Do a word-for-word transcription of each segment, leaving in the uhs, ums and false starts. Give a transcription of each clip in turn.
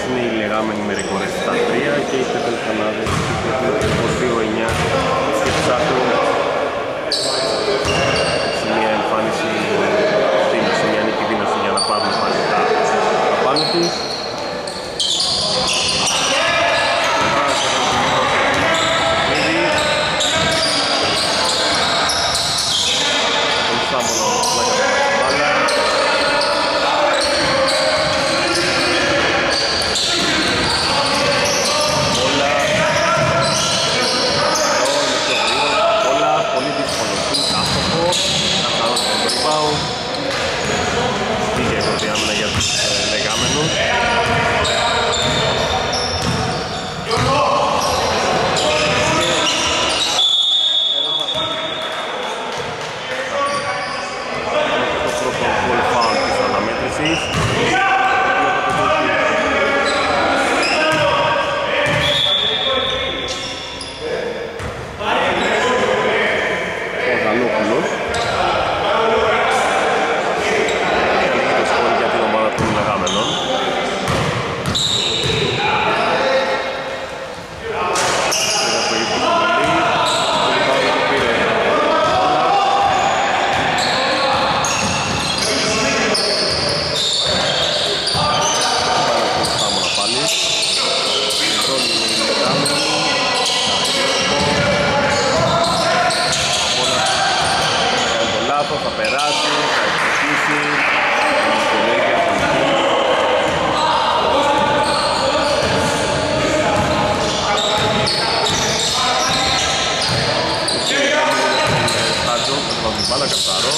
είναι οι λεγάμενοι με ρεκόρ επτά τρία και οι Πετελφανάδες είκοσι δύο εννιά και ψάχνουν σε μια εμφάνιση δήλωση, μια νίκη δήλωση για να πάρουν πάλι τα πάνω τους. Πήγε η πρώτη άμυνα για τους λεγάμενους. Το πρώτο γκολ φάουλ της αναμέτρησης. Ο Ζανόπουλος. Θα περάσει, θα εξηγήσει. Στάτζο, θα πάμε μπάλα καθαρό.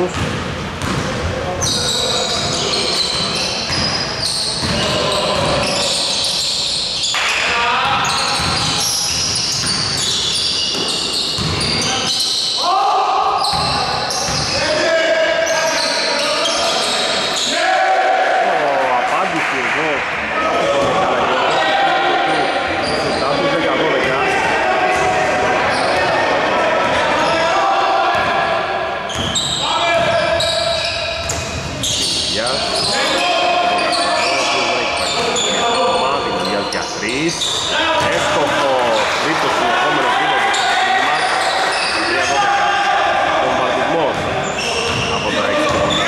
Σάμος. Έστοχο τρίτο συνεχόμενο βήμα του παιχνίδι μας. Βομβαρδισμός από τα έξι πόντα.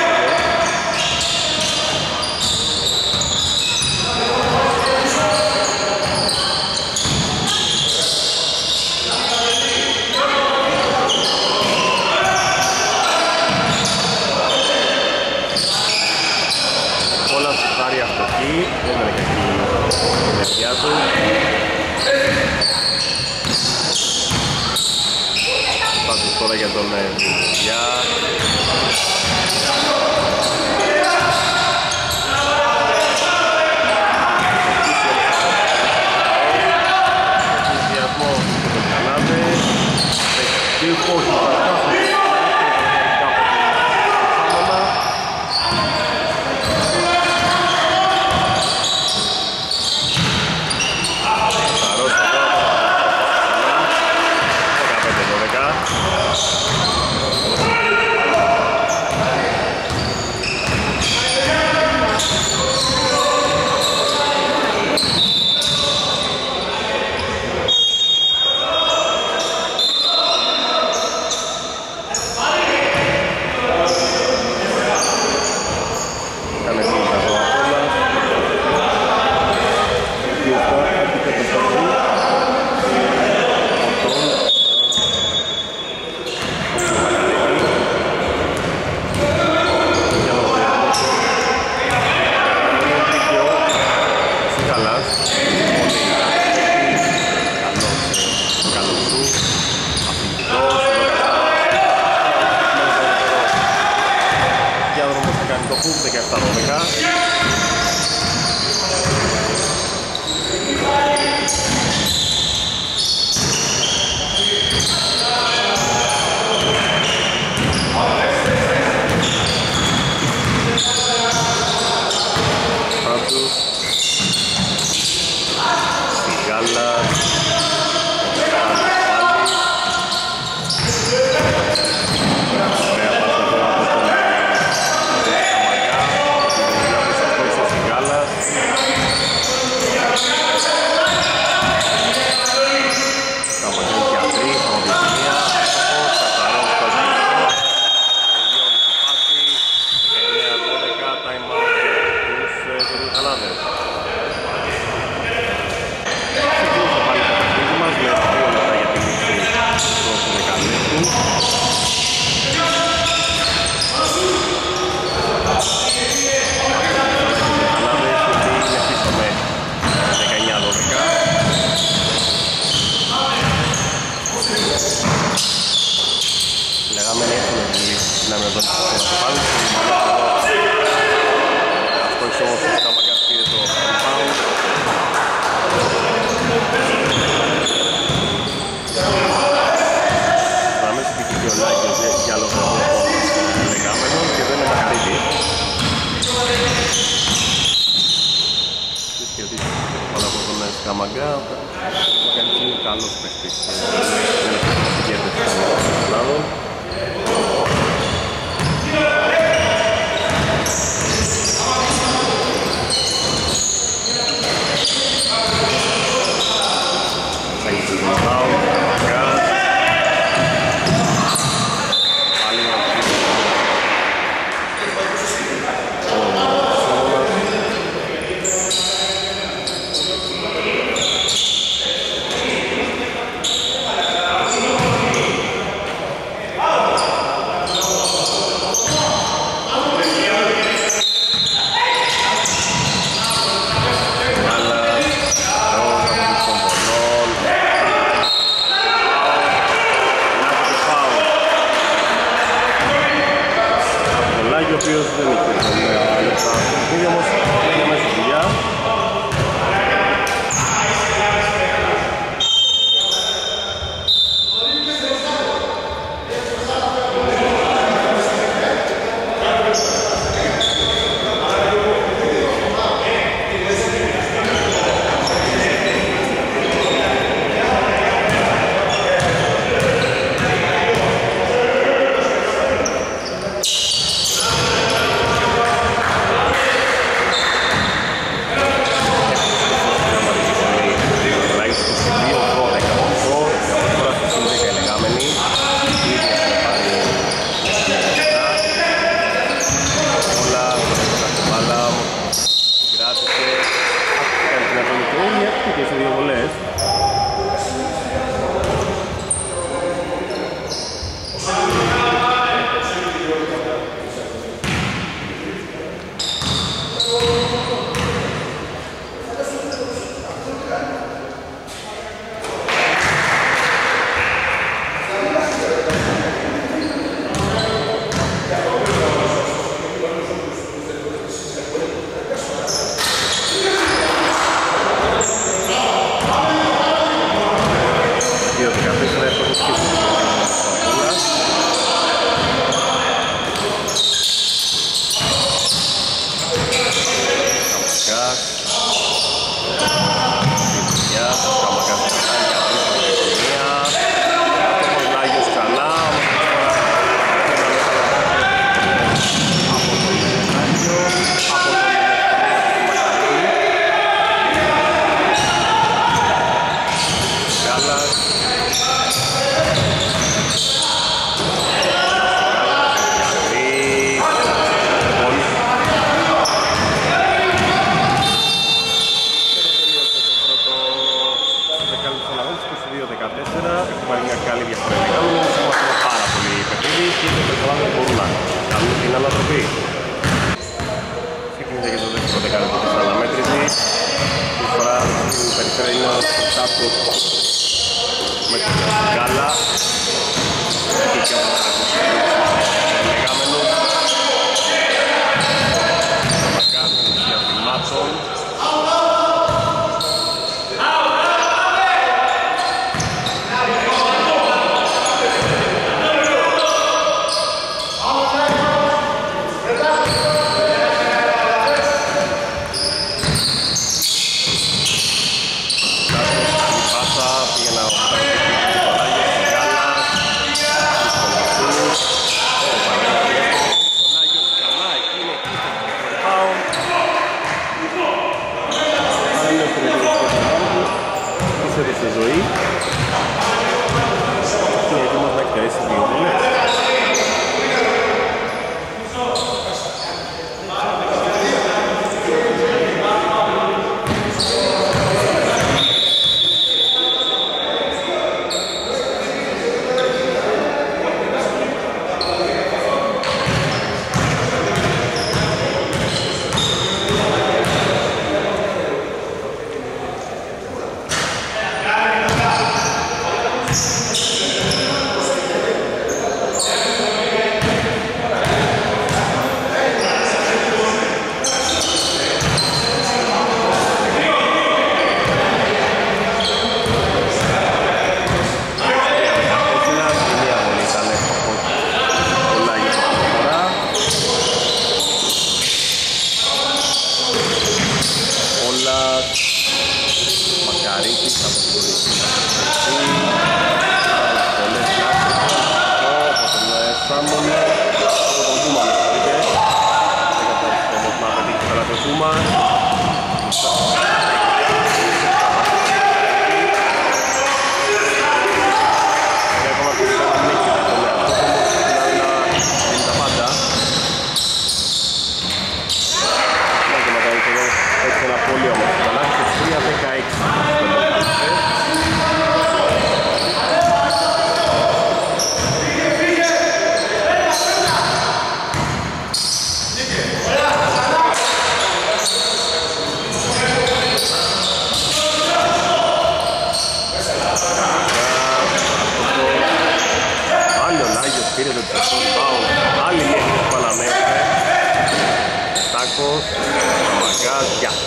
Όλα σουτάρει αυτοκή, δεν είναι κακή η μεριά του. Πάντως τώρα για τον Δημιουργιά. Ενθουσιασμό στον Κανάδε. Δύο πόντους θα φτάσουν. δεκαεπτά δώδεκα. Φράντους Σιγάλα Καμαγκά, ο Κανής είναι καλός παίκτης, δεν έχει συγκέντρωση των Ελλάδων. Θα γίνει το Δημιουργάου, Καμαγκά. Πάλι να βγει. οποίος δεν είχε τον λεπτά. Ήδη όμως είναι μέσα στη δουλειά.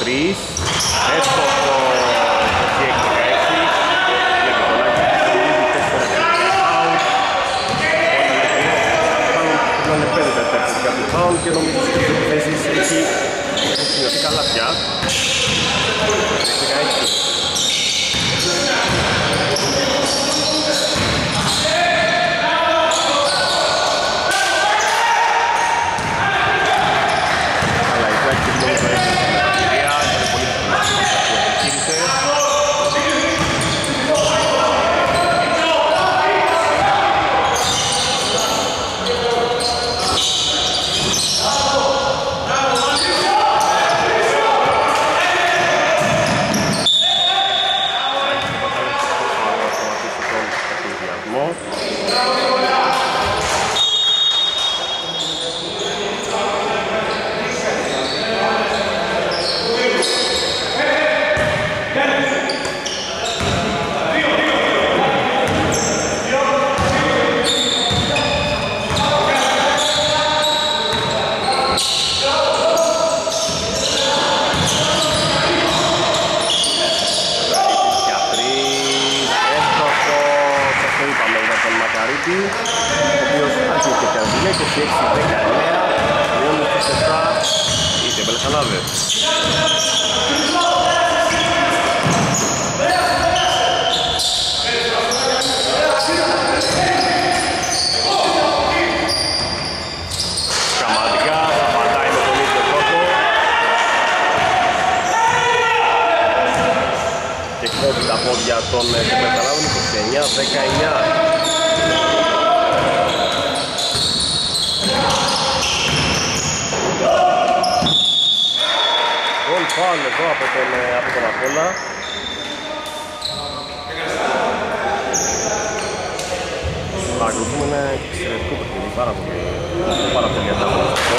τρεις. Έστοχο είκοσι έξι δεκαέξι. Βλέπει τον Άκη τέσσερα rebound. Πάνω είναι πέντε τέταρτα rebound και νομίζω στις επιθέσεις έχει σημειωθεί καλά πια. δεκαέξι. Για τον Πεταλάβων είκοσι εννιά δεκαεννιά. Γκολ φάουλ εδώ από τον, από τον Απόλλα. Ακολουθούμε ένα εξαιρετικό παιχνίδι, πάρα πολύ, πάρα πολύ ανταγωνιστικό.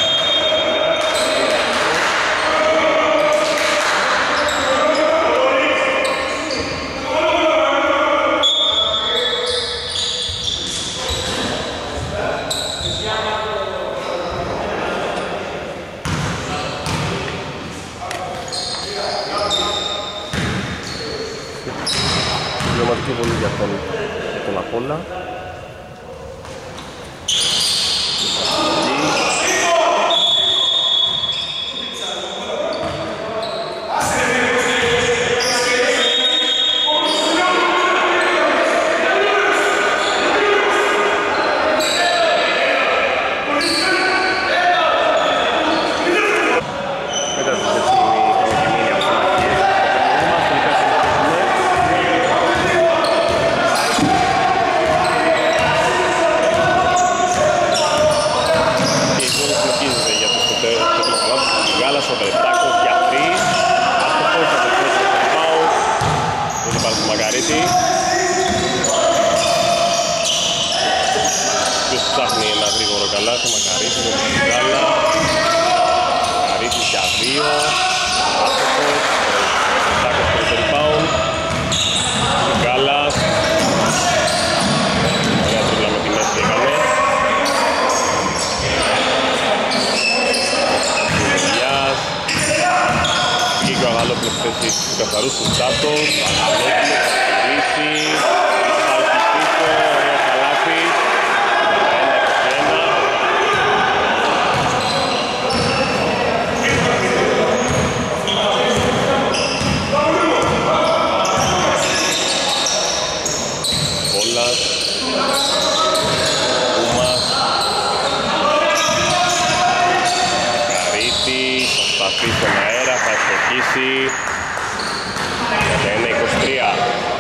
Συμπληρωματική βολή για τον, για τον Απόλλα. Καθαρούς του Τσάτος, Αναλόγιο, θα στηρίσει, θα πάει πίσω, ωραίο καλάθι, ένα είκοσι ένα. Πόλας, Κούμας, Καρίτης, θα σταθεί στον αέρα, θα ευστοχίσει. Είναι είκοσι τρία.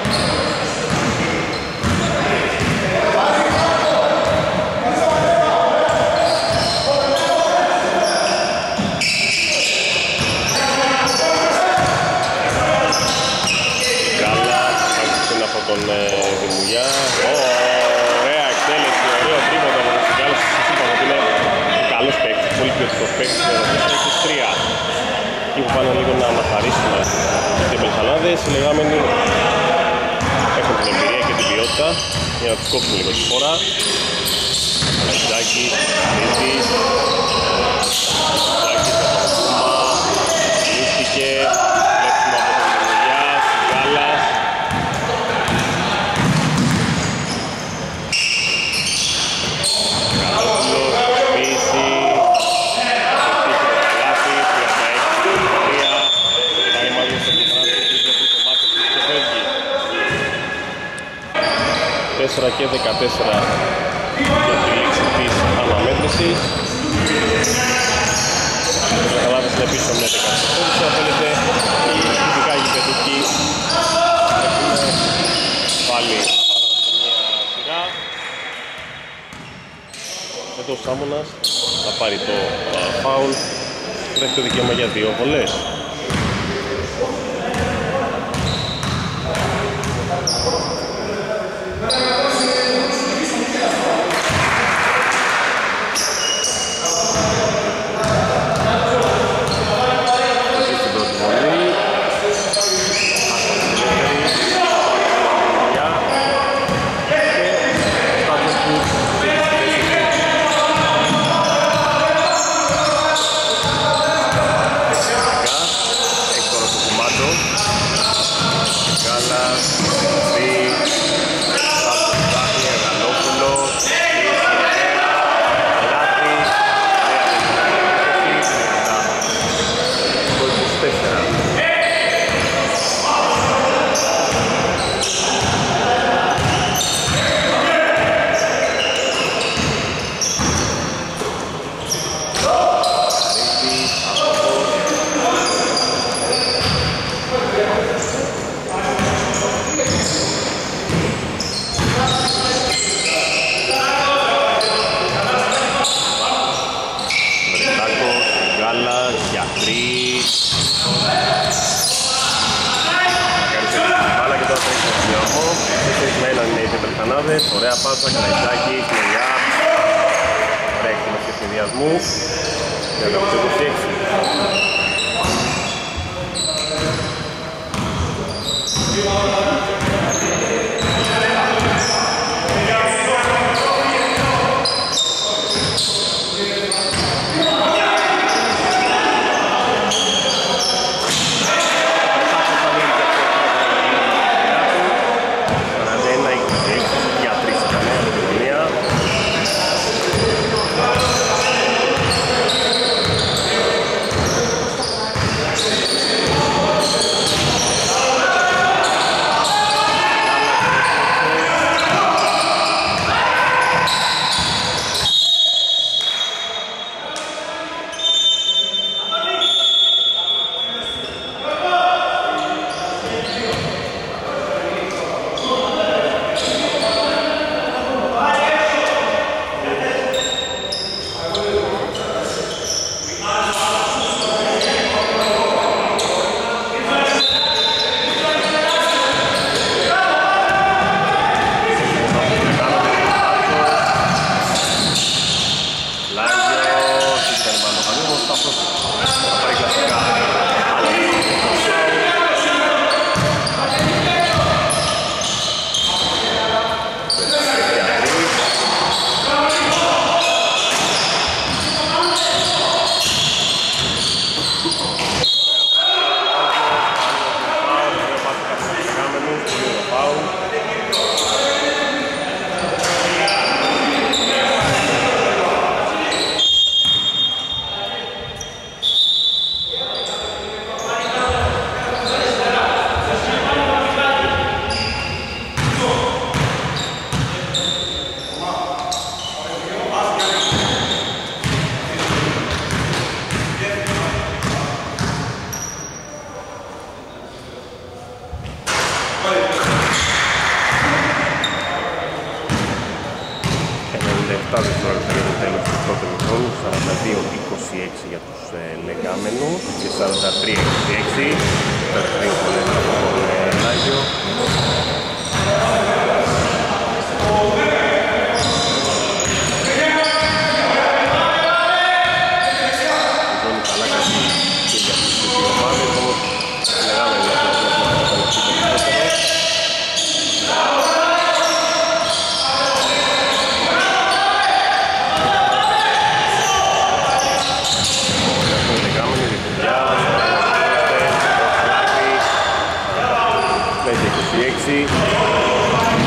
Καλά, άρχισε από τον Δημουλιά. Ωραία εκτέλεση, ωραίο τρίποντο από τον Σιγκάλα. Σας είπαμε ότι είναι καλός παίκτης, πολύ ποιοτικός παίκτης. είκοσι τρία. Εκεί που πάνε λίγο να μαθαρίσουμε οι Μπελχανάδες, οι λεγάμενοι έχουν την εμπειρία και την ποιότητα για να τους κόψουν λίγο τη φορά. Αλεξάκης, Ρίτης, Αλεξάκης, Παπακούμα, Λίστηκε, τέσσερα και δεκατέσσερα για τη λήξη της αναμέτρησης. Ο Καταλάβης είναι πίσω με δεκατέσσερα. Θέλετε ειδικά οι γηπεδούκοι έχουν πάλι σε μια σειρά. Εδώ ο Σάμονας θα πάρει το φάουλ και θα έχει το δικαίωμα για δύο βολές. Ωραία πάσα, Καραϊτζάκη, κλειδιά. Ωραία εκτίμηση συνδυασμού. Για το είκοσι έξι. επτά δευτερόλεπτα για το τέλος του πρώτου χρόνου, σαράντα δύο είκοσι έξι για τους ε, λεγάμενους και σαράντα τρία είκοσι έξι τα τρία πολλές από τον Λάγιο. Ζώνη καλά κάτι και για τις δύο ομάδες, όμως λεγάμενοι για το πέντε είκοσι έξι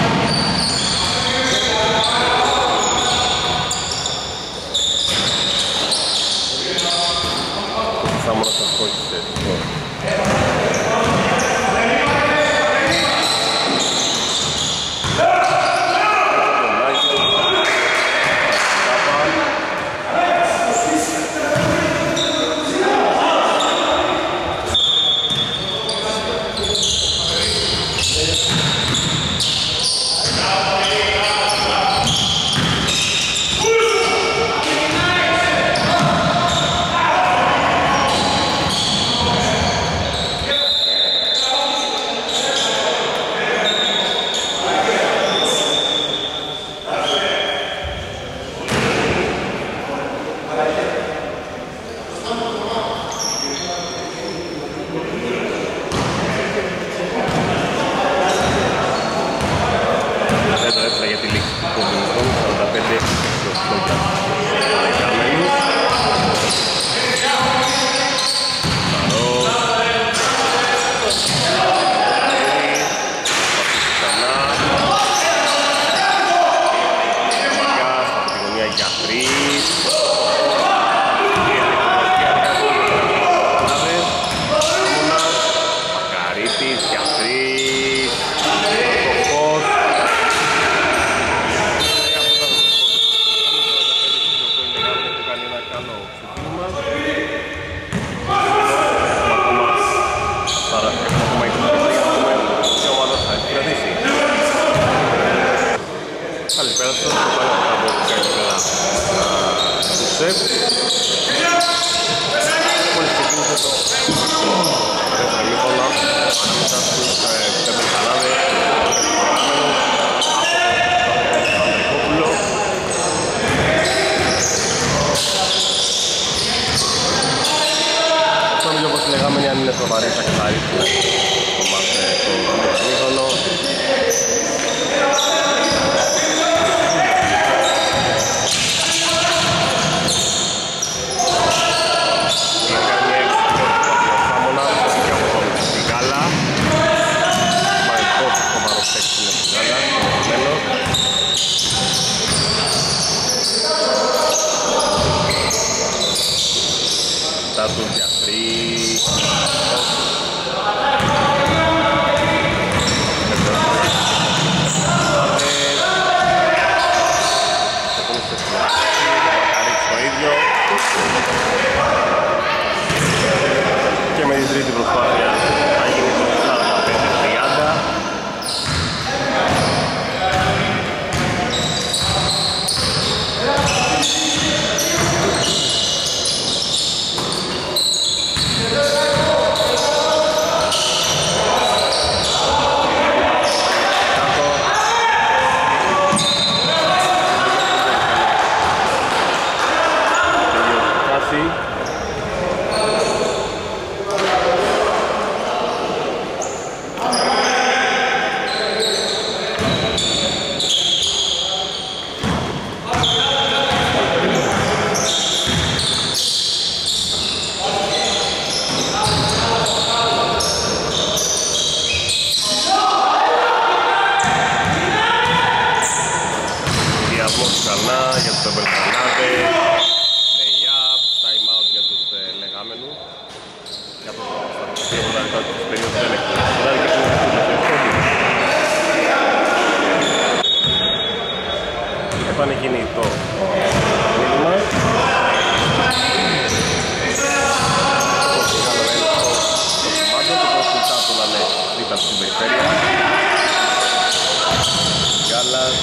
τέσσερα για τη λήξη του πρώτου χρόνου, σαράντα πέντε είκοσι οκτώ για τους Λεγάμενους. Καλησπέρα σας, θα πάρω από τα μπόκικα επίπεδα του ΣΕΠ. Μόλις ξεκίνησε το δεύτερο μήχρονο, ανάμεσα στους πέντε Κανάδες, τον Ανδρικόπουλο. Νομίζω πως οι Λεγάμενοι, αν είναι σοβαροί, θα καθαρίσουν το μάτς στο δεύτερο μήχρονο. Του Διαθρή και με την τρίτη προσπάθεια θα γίνει το σαράντα πέντε τριάντα. Για τους Πεμπελκανάδες, lay-up, time-out για τους ε, Λεγάμενους. Για το δύο πρωταρικά του περίοδου δεν έχει φορά και τους επανεκκινητό μήνυμα. Το μεγάλο έλεγχο στο κομμάτι, το προσφυλτά του να είναι δίπλα στην περιφέρεια. Γκάλας,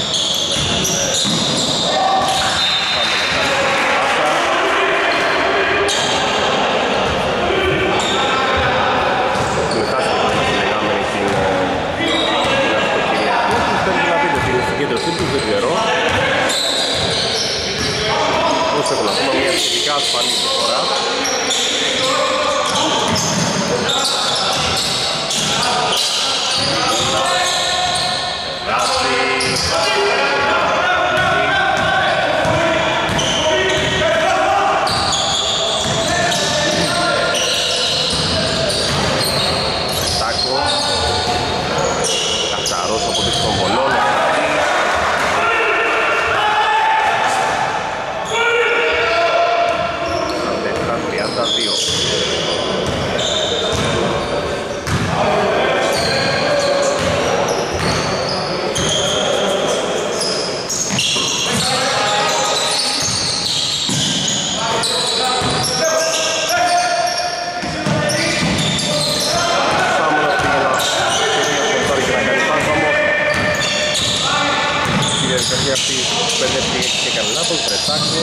δεν ξέρω. Όσο έχω να πούμε, μια σχετικά ασφαλή φορά. Τάκο. Καθαρός από τις κομπολών. Δύο. Αυτή πέντε και έκανε λάθος, Βρετάκο,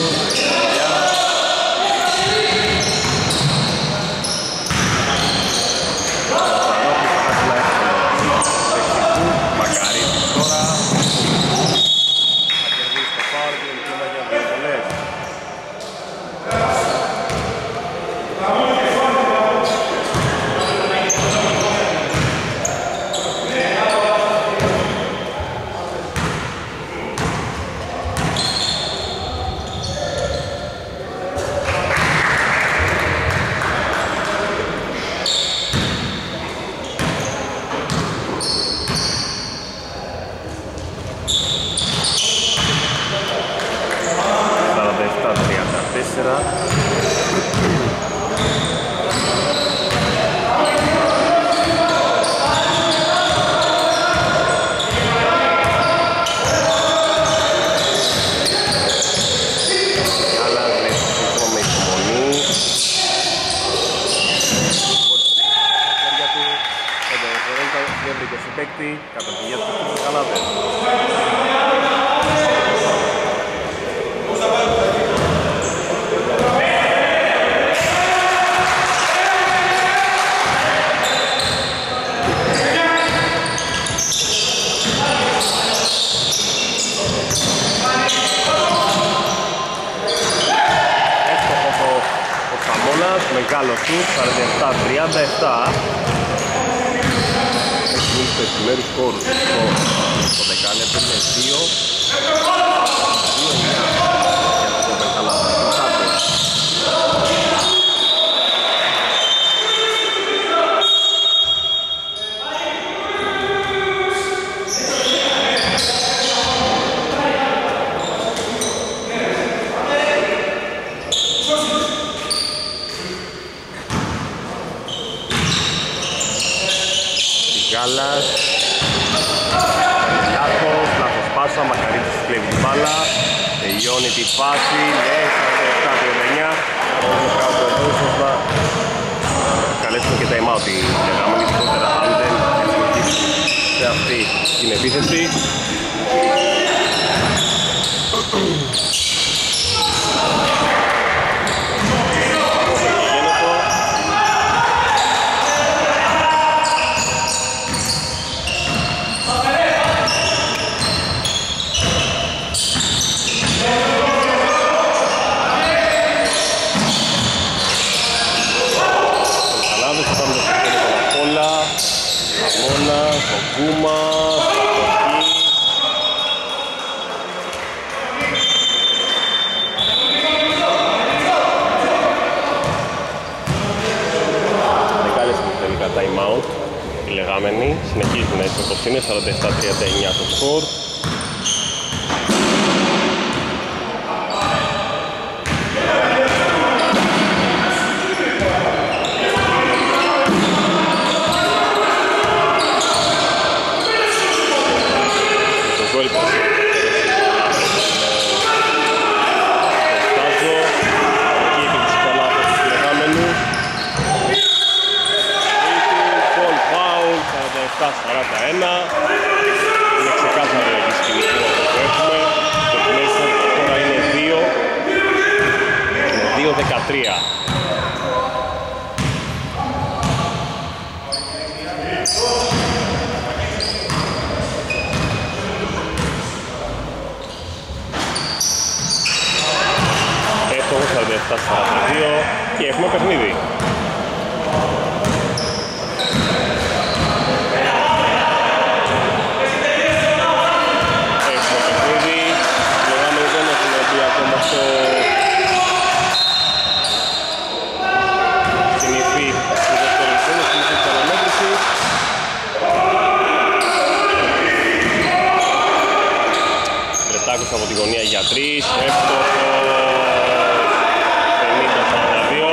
μεγάλο σου, σαράντα επτά τριάντα επτά. Έχει μείνει στο επιμέρους χώρους στο δεκάλεπτο, είναι δύο δύο εννιά για να πούμε καλά. Γάλλας, λάθος, λάθος πάσα, Μακαρίτης του κλέβει την μπάλα, τελειώνει τη φάση, ναι, σαράντα επτά εννιά, όμως κάπου εδώ ίσως να καλέσουμε και time out η λεγάμενη, ειδικότερα αν δεν εξοχίσει σε αυτή την επίθεση. Γκούμα, Στρατοκή. Δεν κάλεσαν τελικά time out οι λεγάμενοι, συνεχίζουν έτσι όπως είναι, σαράντα επτά τριάντα εννιά το σκορ. σαράντα ένα. Είναι ξεκάθαρο η σκηνική που έχουμε. Το πλαίσιο τώρα είναι δύο. Είναι δύο δεκατρία. Έχουμε σαράντα επτά σαράντα δύο και έχουμε παιχνίδι. Από τη γωνία για τρεις, εύστοχος, πενήντα σαράντα δύο.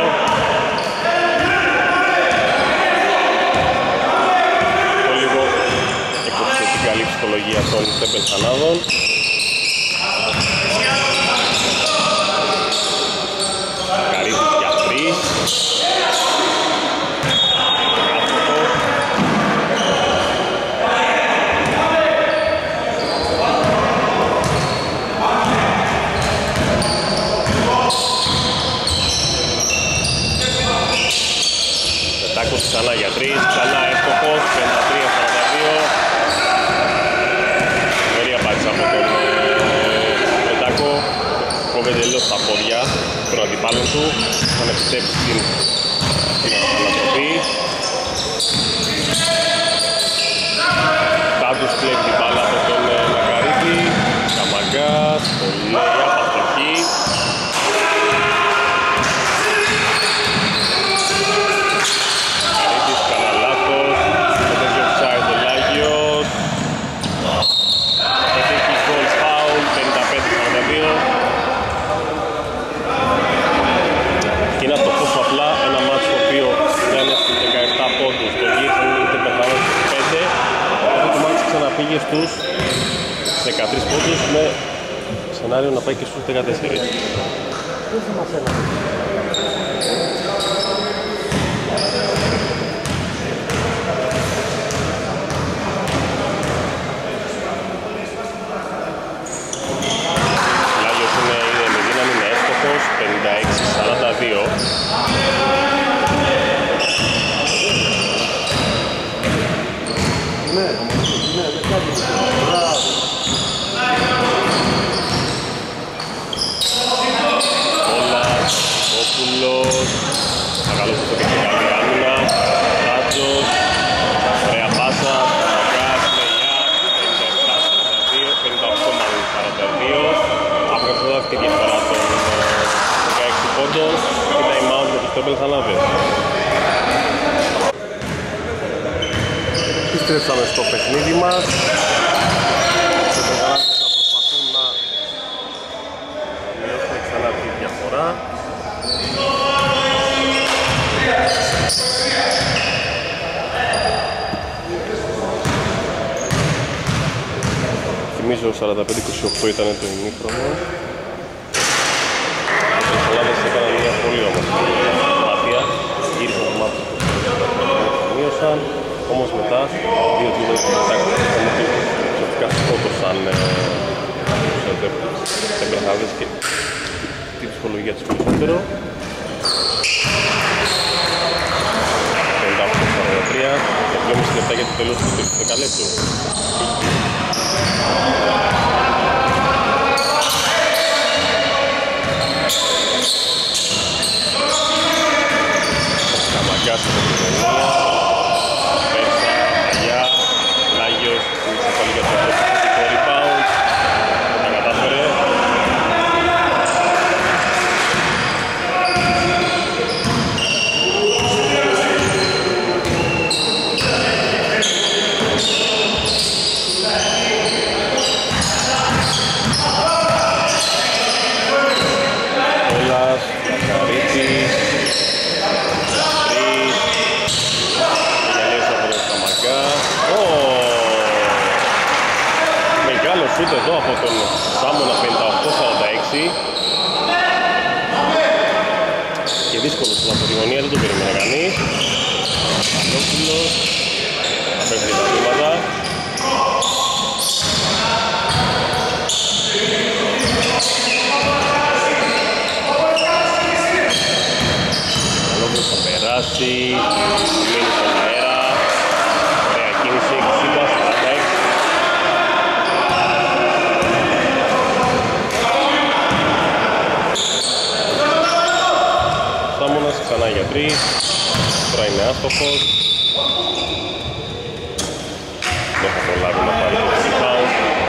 Το λίγο έκοψε την καλή ψυχολογία των Τεμπελχανάδων. Καρύδης για τρεις. Ξανά για τρεις, ξανά εύστοχος, πενήντα τρία σαράντα δύο. Βερία πάτησα από τον Πετάκο, κόβεται τελείως τα πόδια των αντιπάλων του, θα επιτρέψει την ανατροπή. Τάντους κλέβει την μπάλα από τον Μακαρίτη, Καμαγκάς, πολύ απαστοχή. Και είναι αυτό τόσο απλά ένα μάτσο το οποίο δεν έχει δεκαεπτά πόντους, το γύρισαν είτε πεθαρό στους πέντε. Αυτό το μάτσο ξαναπήγε στους δεκατρείς πόντους με σενάριο να πάει και στους δεκατέσσερα. Λάγιος είναι, είναι με δύναμη, είναι εύστοχος, πενήντα έξι σαράντα δύο. Ναι, ναι, δεν κάνει. Μπράβο. Όλα, Μπελχανάδες. Επιστρέψαμε στο παιχνίδι μας. Οι Μπελχανάδες θα προσπαθούν να μειώσουν ξανά τη διαφορά. Θυμίζω σαράντα πέντε είκοσι οκτώ ήταν το ημίχρονο. Οι Μπελχανάδες έκαναν μια πολύ όμορφη προσπάθεια. Γύρισαν το μάτι του, μείωσαν. Όμως μετά, δύο τρίποντες μετά ουσιαστικά σκότωσαν τους Μπελχανάδες και τη ψυχολογία τους περισσότερο. πενήντα οκτώ σαράντα τρία και δυόμισι λεπτά για το τέλος του τρίτου δεκαλέπτου. Καμαγκάς από την Ελληνία, Πέρσα, Αγιά, Λάγιος που ήρθε πάλι για το πρώτο rebound, τα κατάφερε. Σούτ εδώ από τον Σάμονα πενήντα οκτώ σαράντα έξι και δύσκολο σούτ από τη γωνία, δεν το περίμενε κανείς. Ανώφυλλος, θα πέφτει τα βήματα. Ανώφυλλος θα περάσει, μείνει στον αέρα, ωραία κίνηση, εξήντα σαράντα έξι. Σάμονας ξανά για τρεις, τώρα είναι άστοχος. Δεν θα προλάβει να πάρει το rebound.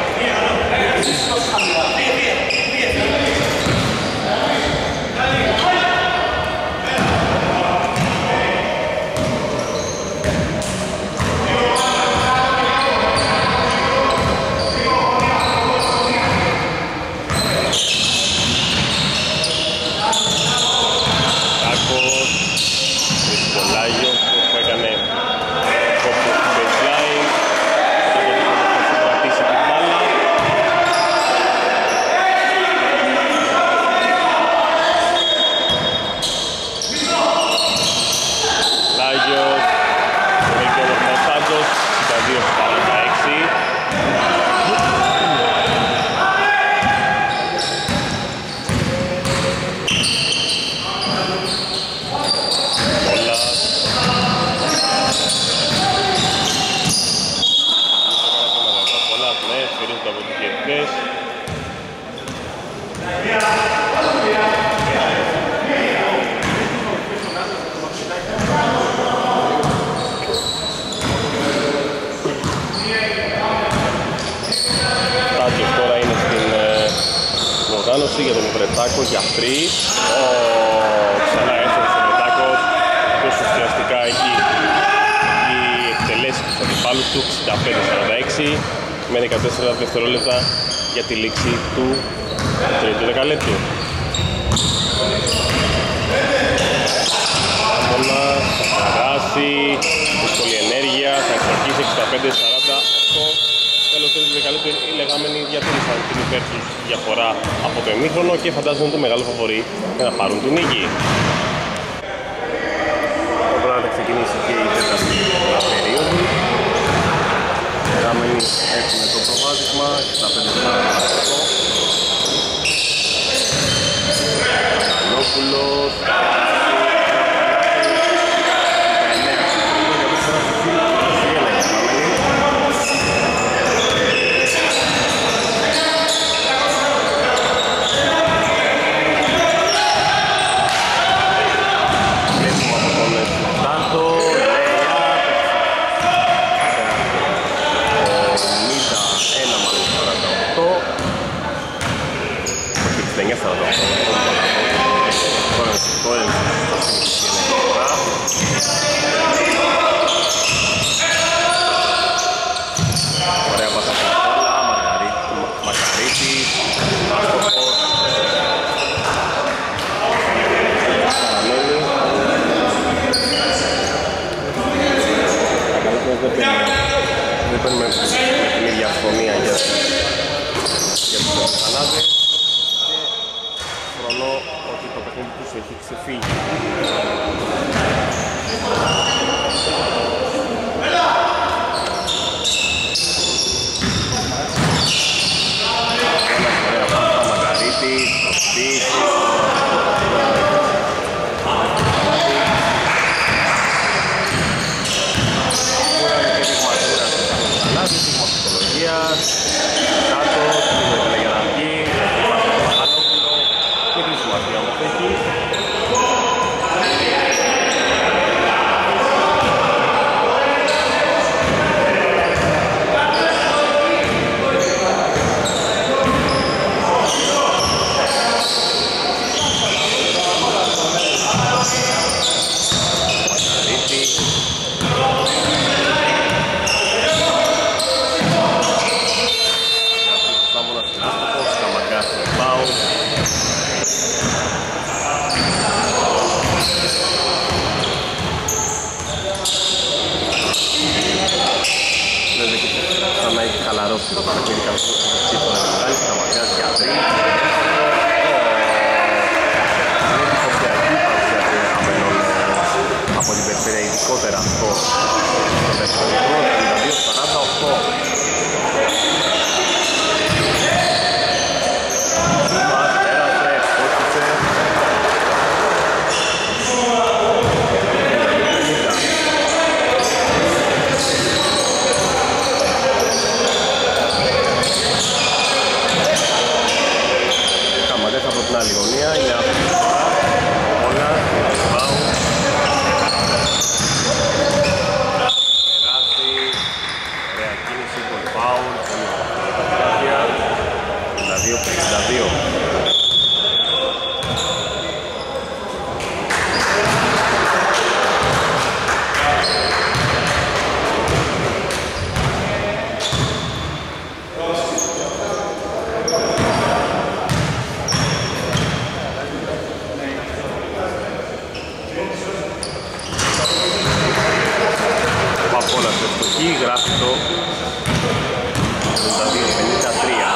Για τον Βρετάκο για τρεις. Ξανά έφερε στον Βρετάκο, όπως ουσιαστικά έχει εκτελέσει τους αντιπάλους του. Εξήντα πέντε σαράντα έξι με δεκατέσσερα δευτερόλεπτα για τη λήξη του τρίτου δεκαλέπτου. Άμονας θα περάσει, δύσκολη ενέργεια, θα εξορκίσει εξήντα πέντε σαράντα οκτώ. Τέλος του δεκαλέπτου οι λεγόμενοι διατήρησαν την υπέρ τους διαφορά από το ημίχρονο και φαντάζομαι το μεγάλο φαβορί για να πάρουν την νίκη. Τώρα θα ξεκινήσει και η τέταρτη περίοδο. Οι λεγόμενοι έχουν το προβάδισμα εξήντα πέντε σαράντα οκτώ. Κανόπουλος. Τώρα το Ωραία πάσα από όλα, Μακαρίτης, άστοχος. Καραμέλη. Δεν παίρνουμε την ίδια φωνία για τους Θανάτες και φρονώ ότι το παιχνίδι τους έχει ξεφύγει. Ωραία πάσα, Μακαρίτης, προσποίηση. Κάτω, στην για να βγει, μικρή σημασία όμως έχει. Το παρακίνη καλώς το να βγάλει, θα μαγιάζει για τρία. Είναι εντυπωσιακή η παρουσία των γραμμένων από την περιφέρεια, ειδικότερα αυτό στο δεύτερο μικρό, τριάντα δύο σαράντα οκτώ. Μας πέρασε, κόστησε. Από την άλλη γωνία είναι αυτή τη φορά όλα πάω περάσει ωραία κίνηση γκολ πάουν πενήντα δύο πενήντα δύο. Γράφει το πενήντα δύο πενήντα τρία.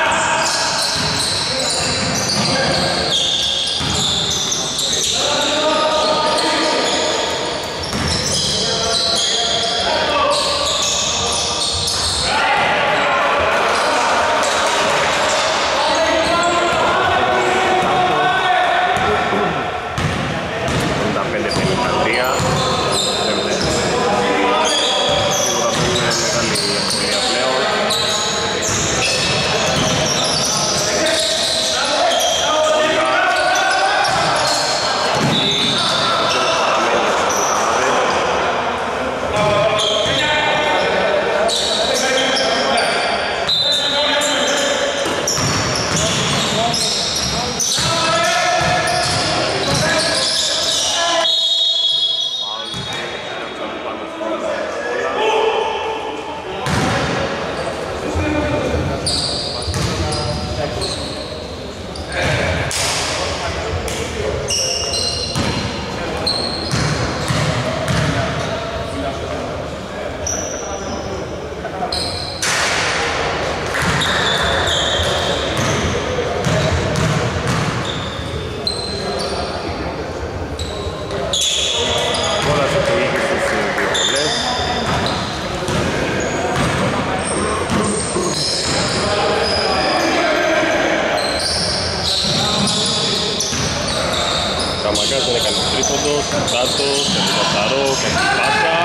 Καμαγκάς δεν έκανε τρίποντος, Τάτος, Κατσαρό, Κατσιπάσα,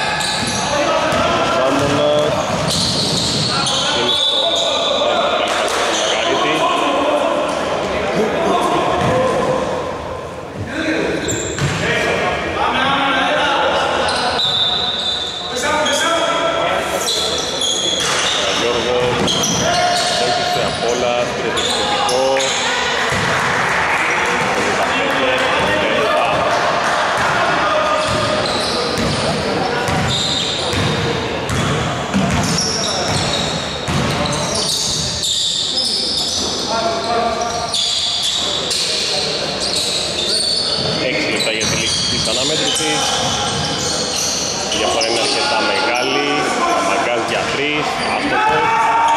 Σάμονας, είναι στο Μακαρίτη. Γιώργο, έκλεισε απ' όλα, πήρε το εξαιρετικό. αναμέτρησης. Η διαφορά είναι αρκετά μεγάλη. Μαγκάς για τρεις, άστοχος.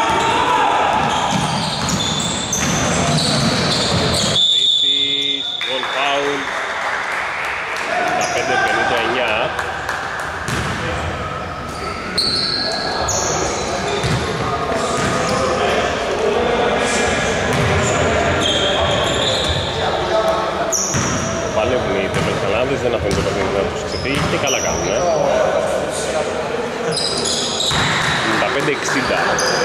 Καρίτης, γκολ φάουλ. Τα πέντε πενήντα εννιά. Παλεύουν οι Τεμπελκαλάδες, δεν αφήνουν το παιχνίδι να τους ξεφύγει και καλά κάνουν. Τα πέντε εξήντα.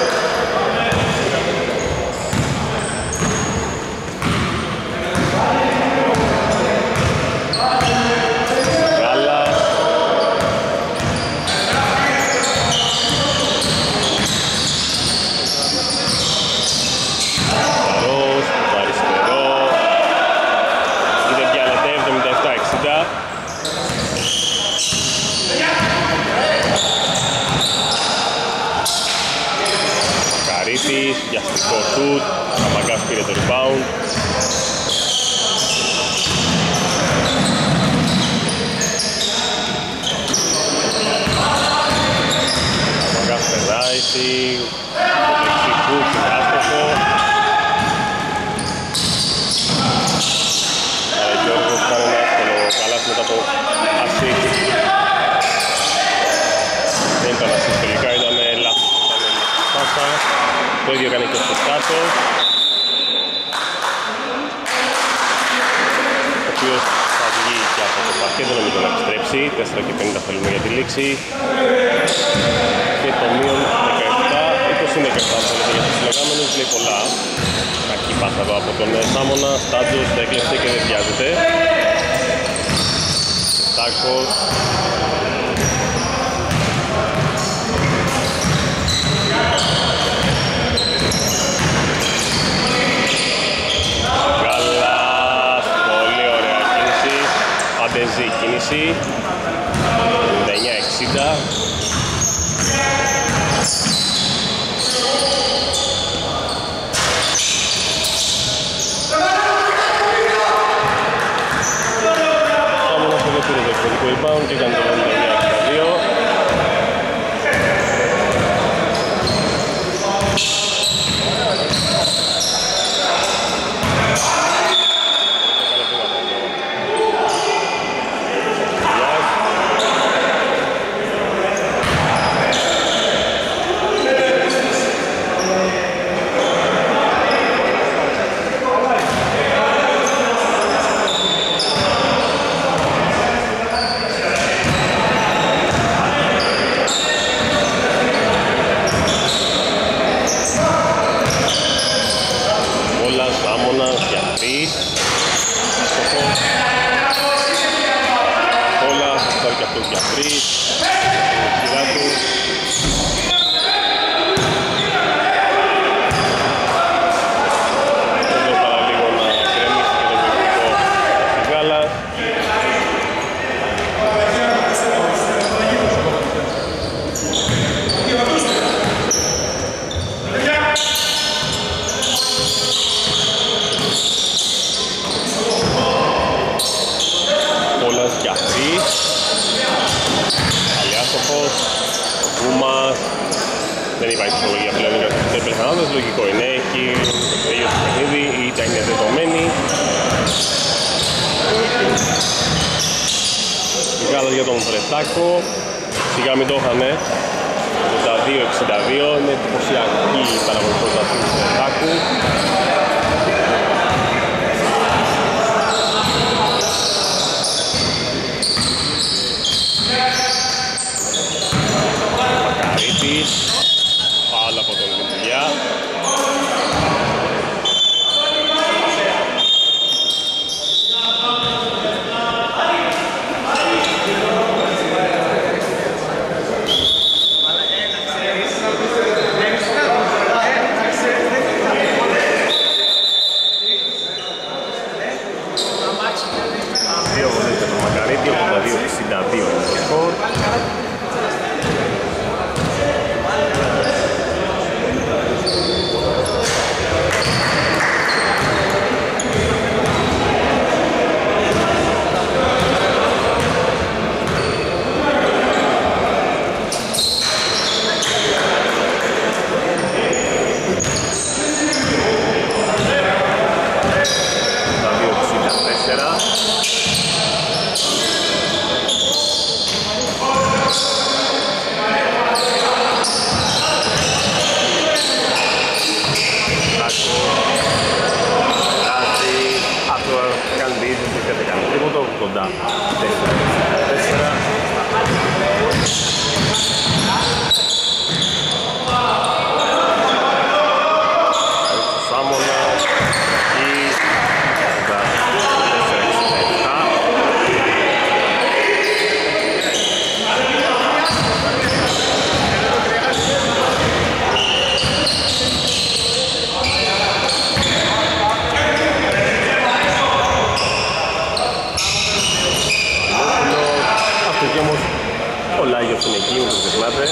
Γάλλας. Καρός, το αριστερό. εβδομήντα επτά εξήντα. Καρίτης, βιαστικό σουτ. Καμαγκάς πήρε το rebound. Καμαγκάς περνάει, το δεξί σουτ είναι άστοχο. Γιώργος κάνει ένα εύκολο καλάθι μετά από assist. Δεν ήταν assist τελικά, ήταν λάθος. Το ίδιο έκανε και ο Στοσκάτος, ο οποίος θα βγει και από το παρκέ, δεν νομίζω να επιστρέψει. τέσσερα και πενήντα θέλουμε για τη λήξη. Και το μείον δεκαεπτά, είκοσι δεκαεπτά θέλετε για τους συλλεγάμενους, λέει πολλά. Κακή πάσα εδώ από τον Σάμονα, Στάντζος, τα έκλεψε και δεν βιάζεται. Τάκος. Γάλλας, πολύ ωραία κίνηση. Αντεζή κίνηση. ενενήντα εννιά εξήντα. Πήρε το εξωτερικό rebound και έκανε το ενενήντα εννιά εξήντα δύο. Δεν υπάρχει ψυχολογία πλέον για τους Τεμπελκαλάδες, λογικό είναι, έχει τελειώσει το παιχνίδι, η ήττα είναι δεδομένη. Μεγάλα για τον Βρετάκο, σιγά μην το είχανε, ογδόντα δύο εξήντα δύο, είναι εντυπωσιακή η παραγωγικότητα του Βρετάκου. Μακαρίτης, φάουλ από τον Δημιουργιά. ογδόντα τέσσερα τέσσερα. Σάμονας ή ο Λάγιος είναι εκεί, μην το ξεχνάτε.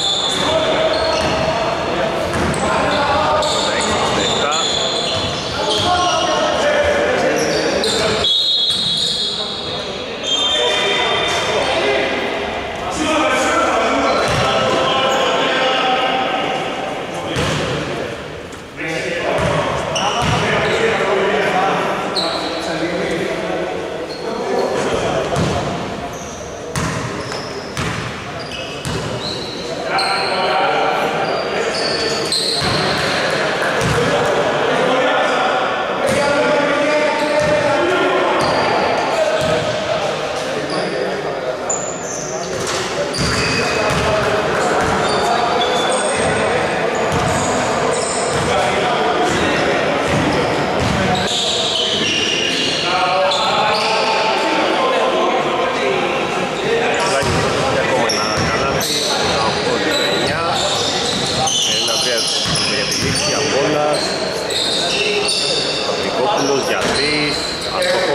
Παπρικόπουλος για τρεις, αστόχο